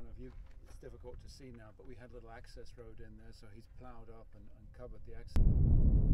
know if it's difficult to see now, but we had a little access road in there, so he's ploughed up and covered the access.